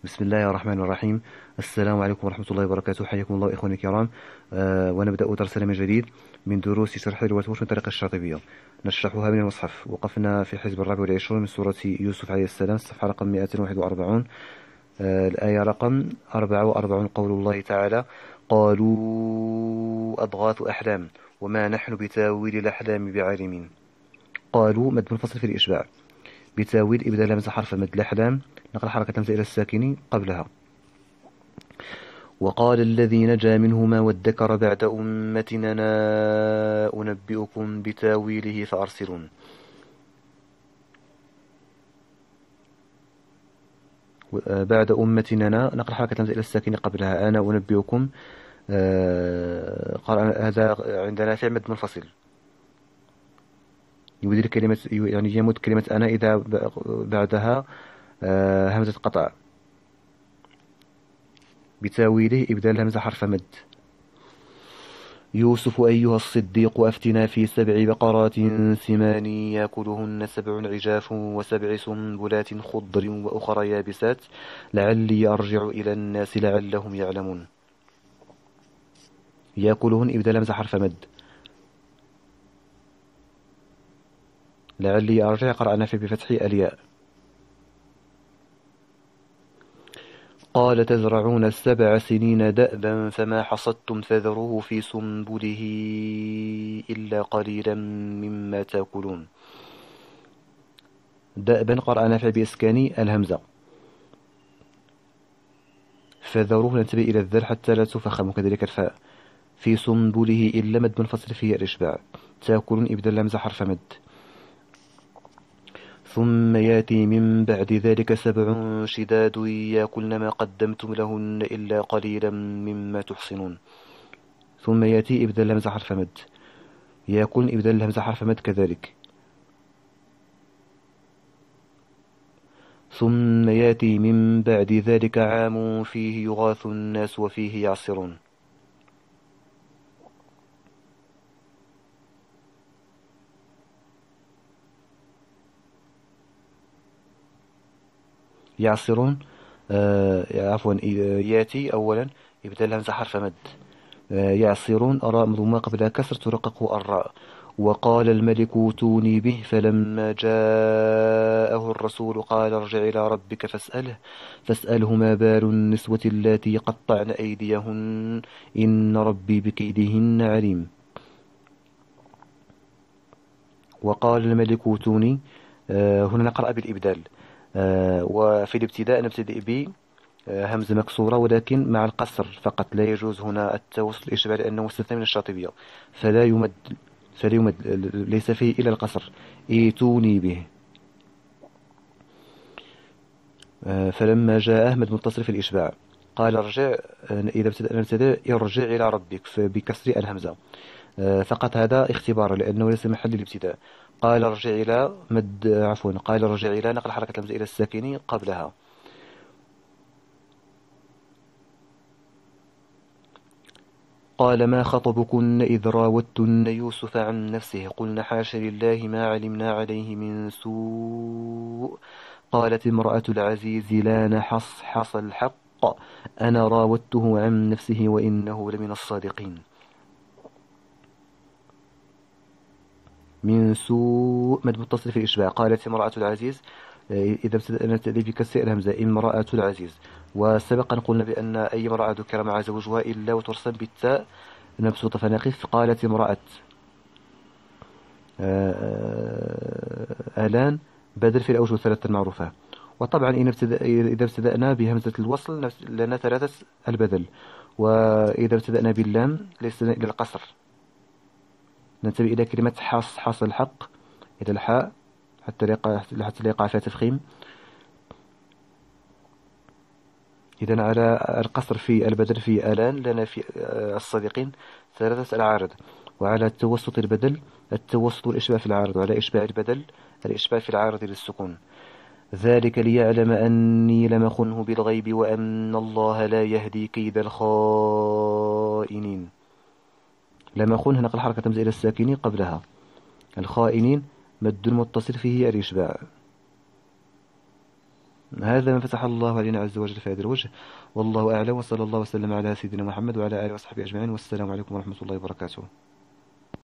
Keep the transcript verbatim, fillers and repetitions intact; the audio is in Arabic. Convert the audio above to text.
بسم الله الرحمن الرحيم. السلام عليكم ورحمة الله وبركاته. حياكم الله إخواني الكرام. آه ونبدأ درسنا من جديد من دروس شرح رواية ورش من طريق الشاطبية، نشرحها من المصحف. وقفنا في الحزب الرابع والعشرون من سورة يوسف عليه السلام، الصفحة رقم مئتين وواحد وأربعين، آه الآية رقم أربعة وأربعين. قول الله تعالى: قالوا أضغاث أحلام وما نحن بتاويل الأحلام بعالمين. قالوا مد منفصل في الإشباع، بتاويل إبدال همزة حرف مد الأحلام، نقل حركة همزة إلى الساكن قبلها. وقال الذي نجا منهما وادكر بعد أمة أنا أنبئكم بتاويله فأرسلون. بعد أمة أنا نقل حركة همزة إلى الساكن قبلها، أنا أنبئكم. آه، قال هذا عندنا في مد منفصل، يدير كلمة، يعني يمد كلمة أنا إذا بعدها آه، همزة قطع، بتاويله إبدال همزة حرف مد. يوسف أيها الصديق أفتنا في سبع بقرات سمان يأكلهن سبع عجاف وسبع سنبلات خضر وأخرى يابسات لعلي أرجع إلى الناس لعلهم يعلمون. يأكلهن إبدال همزة حرف مد. لعلي أرجع قرأنا في بفتح الياء. قال تزرعون سبع سنين دأبا فما حصدتم فذروه في سنبله إلا قليلا مما تأكلون. دأبا قرأنا في بإسكان الهمزة. فذروه ننتبه إلى الذل حتى لا تفخم، كذلك الفاء. في سنبله إلا مد منفصل فيه الإشباع. تأكلون إبدال الهمزة حرف مد. ثم ياتي من بعد ذلك سبع شداد يأكلن ما قدمتم لهن إلا قليلا مما تحصنون. ثم ياتي إبدال الهمزة حرف مد. يأكلن إبدال الهمزة حرف مد كذلك. ثم ياتي من بعد ذلك عام فيه يغاث الناس وفيه يعصرون. يعصرون، آه عفوا، ياتي أولا إبدال الهمزة حرف مد. آه يعصرون، أراء مضمومة قبلها كسر ترقق الراء. وقال الملك اوتوني به فلما جاءه الرسول قال ارجع إلى ربك فاسأله فاسأله ما بال النسوة اللاتي قطعن أيديهن إن ربي بكيدهن عليم. وقال الملك اوتوني، آه هنا نقرأ بالإبدال. آه وفي الابتداء نبتدئ ب آه، همزة مكسورة ولكن مع القصر فقط، لا يجوز هنا التوسط الإشباع لأنه مستثنى من الشاطبية، فلا يمد فلا يمد ليس فيه إلا القصر. ايتوني به. آه، فلما جاء أحمد متصل في الإشباع. قال ارجع، آه، إذا ابتدأنا نبتدأ ارجع إلى ربك بكسر الهمزة. آه، فقط هذا اختبار لأنه ليس محل الابتداء. قال ارجع إلى مد، عفوا، قال ارجع إلى نقل حركة الهمزة إلى الساكن قبلها. قال ما خطبكن إذ راوتن يوسف عن نفسه قلن حاش لله ما علمنا عليه من سوء قالت امرأة العزيز لا نحص حص الحق أنا راودته عن نفسه وإنه لمن الصادقين. من سوء مد متصل في الإشباع. قالت امرأة العزيز، آه، إذا ابتدأنا التأليف بكسر الهمزة امرأة العزيز. وسبق أن قلنا بأن أي امرأة ذكر مع زوجها إلا وترسم بالتاء مبسوطة، فنقف. قالت امرأة آه، آلان بدل في الأوجه الثلاثة المعروفة. وطبعا إن ابتدأ إذا ابتدأنا بهمزة الوصل نفس- لنا ثلاثة البدل، وإذا ابتدأنا باللام ليس لنا إلى القصر. ننتبه إلى كلمة حص حص الحق إلى الحاء حتى لا يقع حتى لا يقع فيها تفخيم. إذا على القصر في البدل في آلان لنا في آه، الصادقين ثلاثة العارض، وعلى التوسط البدل التوسط والإشباع في العارض، وعلى إشباع البدل الإشباع في العارض للسكون. ذلك ليعلم أني لم أخنه بالغيب وأن الله لا يهدي كيد الخائنين. لم أخنه نقل حركة همزة إلى الساكن قبلها. الخائنين مد متصل فيه الإشباع. هذا ما فتح الله علينا عز وجل في هذا الوجه، والله أعلم، وصلى الله وسلم على سيدنا محمد وعلى آله وصحبه أجمعين، والسلام عليكم ورحمة الله وبركاته.